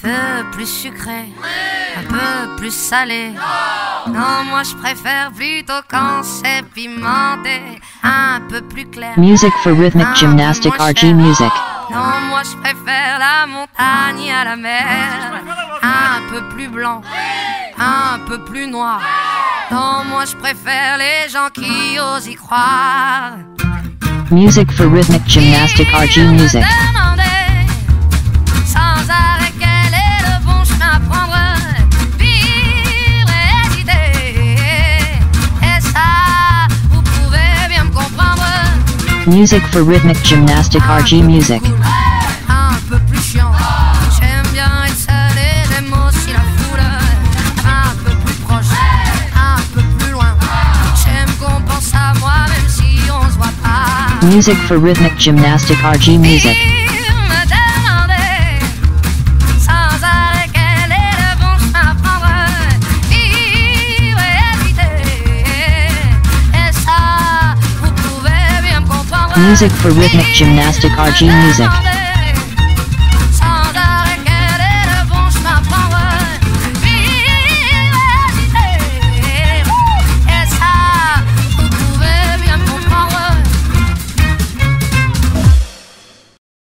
peu plus sucré, un peu plus salé. Non, moi je préfère plutôt quand c'est pimenté, un peu plus clair. Music for rhythmic gymnastic RG music. Non, moi je préfère la montagne à la mer, un peu plus blanc, un peu plus noir. Non, moi je préfère les gens qui osent y croire. Music for rhythmic gymnastic RG music. Sans arrêt quel est le bon chemin à prendre, vivre et hésiter. Et ça, vous pouvez bien me comprendre. Music for rhythmic gymnastic RG music. Un peu plus chiant, j'aime bien être seul et j'aime aussi la foule. Un peu plus proche, un peu plus loin, j'aime qu'on pense à moi même si on se voit pas. Music for rhythmic gymnastic RG music. Music for rhythmic gymnastic RG music.